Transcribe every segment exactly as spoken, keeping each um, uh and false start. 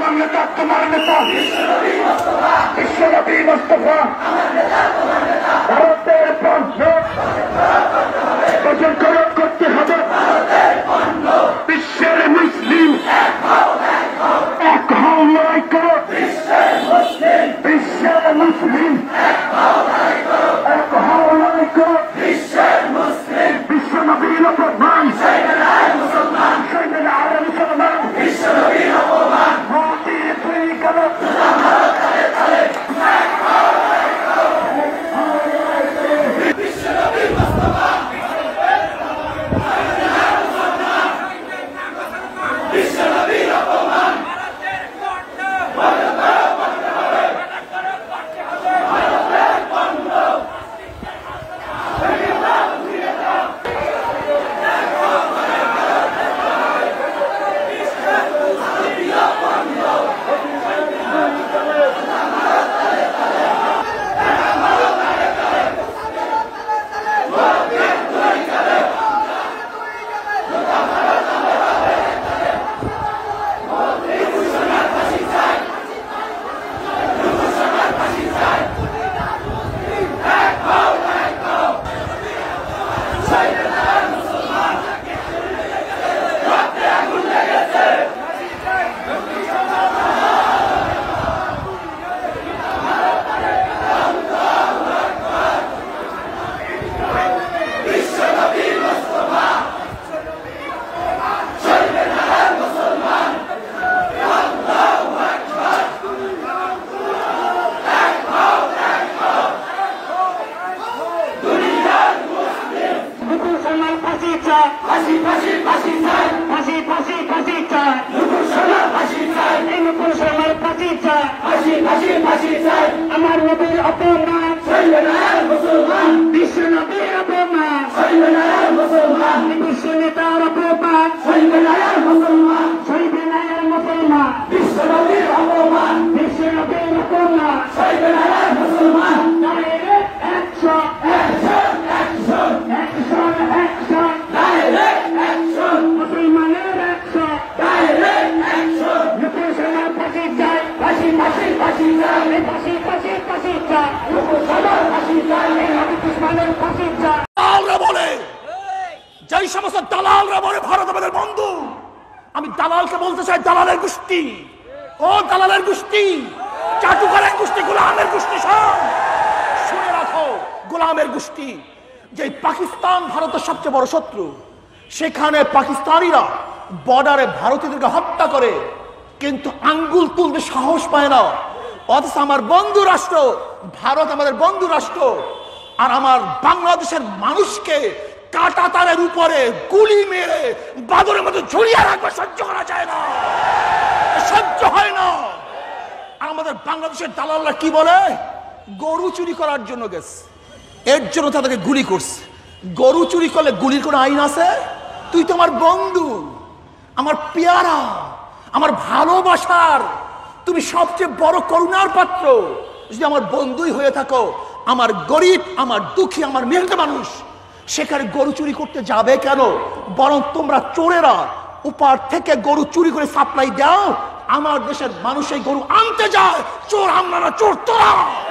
আমার নেতা তোমার নেতা বিশ্বনবী মুস্তাফা ভারতের পণ্য বর্জন করতে হবে। বিশ্বের মুসলিম এক হও লড়াই করো। বিশ্বের মুসলিম এক হও লড়াই করো। বিশ্বনবীর অপমান মুসলমান বিশ্বনবীর অপমান মোদির তৈরি করো। আমার নবীর অপমান মুসলমান বিশ্ব নবীর অপমান মুসলমান বিশ্ব নেতার অপমান মুসলমান মুসলমান বিশ্ব নবীর অপমান বিশ্ব নবীর অপমান মুসলমান direct action action action action action direct action মুসলমানের অ্যাকশন ডাইরেক্ট অ্যাকশন মুসলমান ফাঁসি চাই ফাঁসি ফাঁসি ফাঁসি চাই ফাঁসি ফাঁসি ফাঁসি চাই মুসলমান ফাঁসি চাই মুসলমানের ফাঁসি চাই। দালালরা বলে, যেই সমস্ত দালালরা বলে ভারত আমাদের বন্ধু, আমি দালালকে বলতে চাই দালালের গোষ্ঠী। ও দালালের গোষ্ঠী, চাটুকারের গোষ্ঠী, গোলামের গোষ্ঠী, সব শুনে রাখো। গোলামের গোষ্ঠী, যে পাকিস্তান ভারতের সবচেয়ে বড় শত্রু, সেখানে পাকিস্তানিরা বর্ডারে ভারতীয়দেরকে হত্যা করে, কিন্তু আঙ্গুল তুলতে সাহস পায় না। অথচ আমার বন্ধু রাষ্ট্র ভারত আমাদের বন্ধু রাষ্ট্র, আর আমার বাংলাদেশের মানুষকে কাটা তারের উপরে গুলি মেরে বাদরের মতো ঝুলিয়ে রাখবে, সহ্য করা যায় না, সহ্য হয় না। আর আমাদের বাংলাদেশের দালালরা কি বলে, গরু চুরি করার জন্য গেছে, এর জন্য তাদেরকে গুলি করছে। গরু চুরি করলে গুলির কোনো আইন আছে? তুই তো আমার বন্ধু, আমার পেয়ারা, আমার ভালোবাসার, তুমি সবচেয়ে বড় করুণার পাত্র। যদি আমার বন্ধুই হয়ে থাকো, আমার গরিব, আমার দুঃখী, আমার মেহনত মানুষ, সেখানে গরু চুরি করতে যাবে কেন? বরং তোমরা চোরেরা উপার থেকে গরু চুরি করে সাপ্লাই দাও, আমার দেশের মানুষ এই গরু আনতে যায়। চোর আমরা না, চোর তোরা,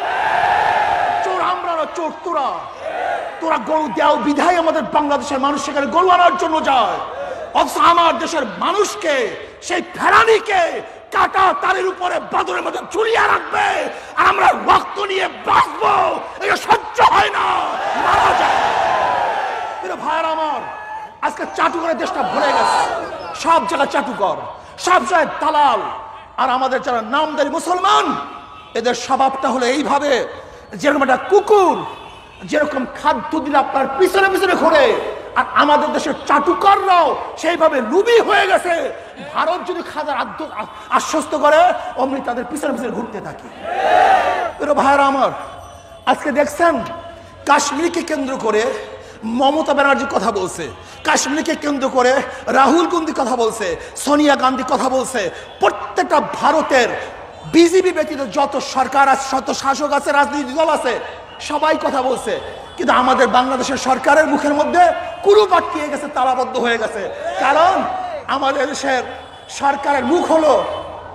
চোর আমরা না, চোর তোরা। তোরা গরু দেও বিধায় আমাদের বাংলাদেশের মানুষ সেখানে গরু আনার জন্য যায়। অথচ আমার দেশের মানুষকে, সেই ফেরানিকে কাটা তারের উপরে বাদরের মতো ঝুলিয়ে রাখবে, আর আমরা রক্ত নিয়ে বাঁচবো, এটা সহ্য হয় না, মারা যায়। ভাইয়ার আমার, আজকে চাটুকরের দেশটা ভরে গেছে, সব জায়গায় চাটুকর, সব জায়গায় দালাল। আর আমাদের যারা নামদারি মুসলমান, এদের স্বভাবটা হলো এইভাবে, যেরকম একটা কুকুর যেরকম খাদ্য দিলে আপনার পিছনে পিছনে ঘোরে, আর আমাদের দেশের চাটুকাররাও সেইভাবে লুবি হয়ে গেছে। ভারত যদি খাদার আশ্বস্ত করে, অমনি তাদের পিছনে পিছনে ঘুরতে থাকে। ভাইয়ারা আমার, আজকে দেখছেন কাশ্মীরকে কেন্দ্র করে মমতা ব্যানার্জি কথা বলছে, কাশ্মীরকে কেন্দ্র করে রাহুল গান্ধী কথা বলছে, সোনিয়া গান্ধী কথা বলছে। প্রত্যেকটা ভারতের বিজেপি ব্যতীত যত সরকার আছে, যত শাসক আছে, রাজনৈতিক দল আছে, সবাই কথা বলছে। কিন্তু আমাদের বাংলাদেশের সরকারের মুখের মধ্যে কুরুপ আটকিয়ে গেছে, তালাবদ্ধ হয়ে গেছে। কারণ আমাদের দেশের সরকারের মুখ হলো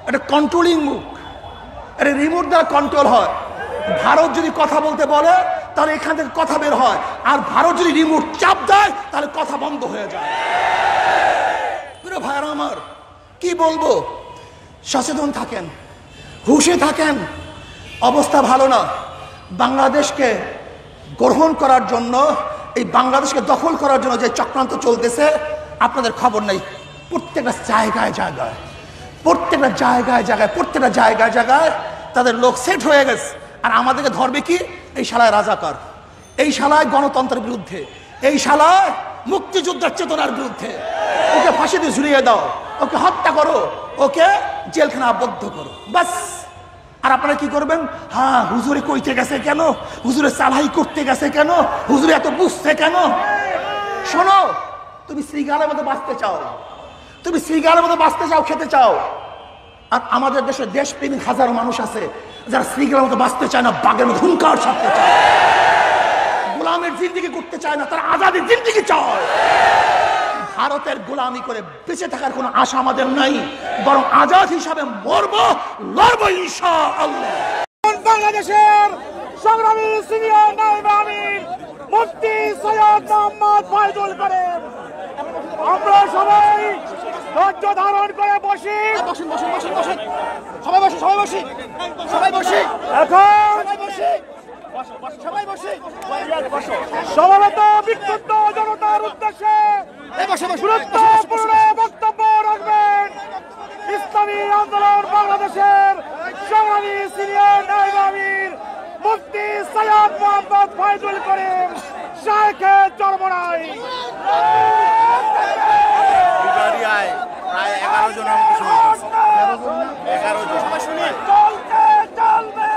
এটা কন্ট্রোলিং মুখ, এটা রিমোট দ্বারা কন্ট্রোল হয়। ভারত যদি কথা বলতে বলে তাহলে এখান থেকে কথা বের হয়, আর ভারত যদি রিমোট চাপ দেয় তাহলে কথা বন্ধ হয়ে যায়। প্রিয় ভাইরা আমার, কি বলবো, সচেতন থাকেন, হুঁশে থাকেন। অবস্থা ভালো না। বাংলাদেশকে গ্রহণ করার জন্য, এই বাংলাদেশকে দখল করার জন্য যে চক্রান্ত চলতেছে আপনাদের খবর নেই। প্রত্যেকটা জায়গায় জায়গায় প্রত্যেকটা জায়গায় জায়গায় প্রত্যেকটা জায়গায় জায়গায় তাদের লোক সেট হয়ে গেছে। আর আমাদেরকে ধরবে কি? এই শালায় রাজাকার, এই শালায় গণতন্ত্রের বিরুদ্ধে, এই শালায় মুক্তিযুদ্ধের চেতনার বিরুদ্ধে। ওকে ফাঁসি দিয়ে ঝুলিয়ে দাও, ওকে হত্যা করো, ওকে জেলখানা আবদ্ধ করো, বাস। আর আপনারা কি করবেন? হ্যাঁ, হুজুরে কইতে গেছে কেন, হুজুরে চালাই করতে গেছে কেন, হুজুরে এত বুঝছে কেন? শোনো, তুমি শ্রীগালের মতো বাঁচতে চাও, তুমি শ্রীগালের মতো বাঁচতে চাও, খেতে চাও। আর আমাদের দেশে দেশপ্রেমিক হাজারো মানুষ আছে যারা শ্রীগালের মতো বাঁচতে চায় না, বাঘের মতো হুঙ্কার ছাড়তে চায়, গোলামের জিন্দিগি করতে চায় না, তারা আজাদের জিন্দিগি চায়। ভারতের গোলামি করে বেঁচে থাকার কোনো আশা আমাদের নাই, বরং আজাদ হিসাবে মরবো, লড়বো ইনশাআল্লাহ। বাংলাদেশের সংগ্রামী সিনিয়র নায়েব আমির মুফতি সৈয়দ মোহাম্মদ ফয়জুল করিম, আমরা সবাই ধৈর্য ধারণ করে বসি। বসুন বসুন বসুন বসুন সবাই বসি সবাই বসি সবাই বসি এখন সবাই বসি সমবেত বিক্ষুব্ধ জনতার উদ্দেশ্যে গুরুত্বপূর্ণ বক্তব্য রাখবেন ইসলামী আন্দোলন বাংলাদেশের সংগ্রামী সিনিয়র নায়েব আমির মুফতি সৈয়দ মোহাম্মদ ফয়জুল করিম শাইখে চরমনাই। প্রায় এগারো জন এগারো জন চলতে চলবে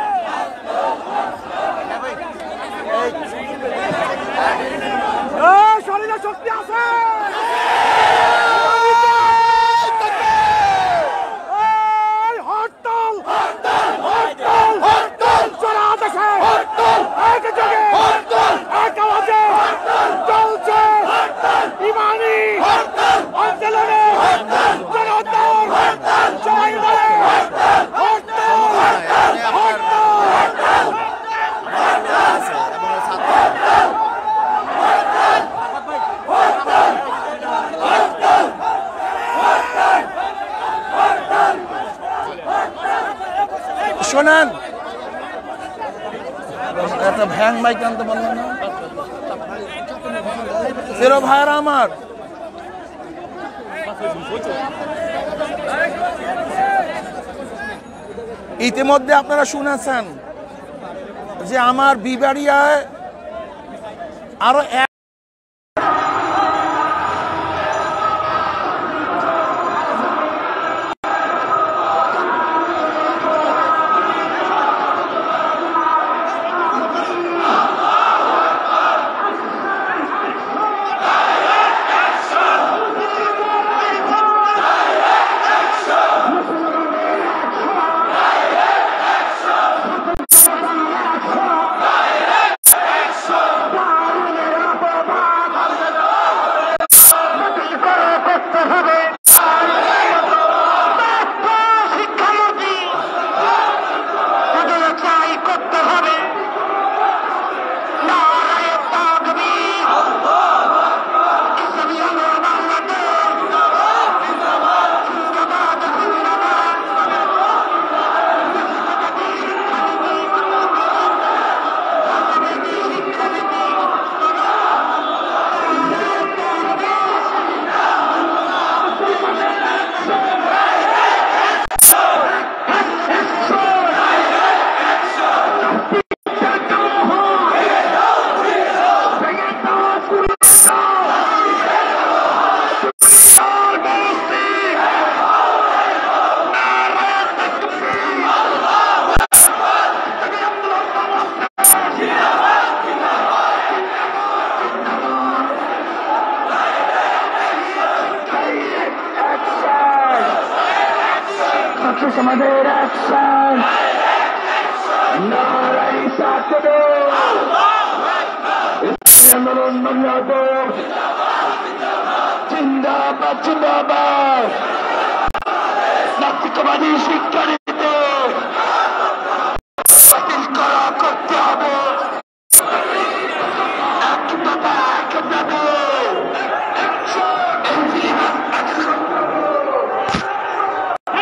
শরীরে শক্তি আছে, হরতাল হরতাল হরতাল হরতাল সারা দেশে হরতাল এক জায়গায় হরতাল এক আওয়াজে চলছে ইমানি আন্দোলনে জনতার সবাই বলে হরতাল হরতাল। শোনেন, একটা ভ্যাং মাইক আনতে বললেন না? প্রিয় ভাইরা আমার, ইতিমধ্যে আপনারা শুনেছেন যে আমার বিবাড়িয়ায় আরো এক আমাদের অ্যাকশন নারাই সাথে আন্দোলন বাংলাদেশ জিন্দাবাদ জিন্দাবাদ জাতীয়তাবাদী শিক্ষা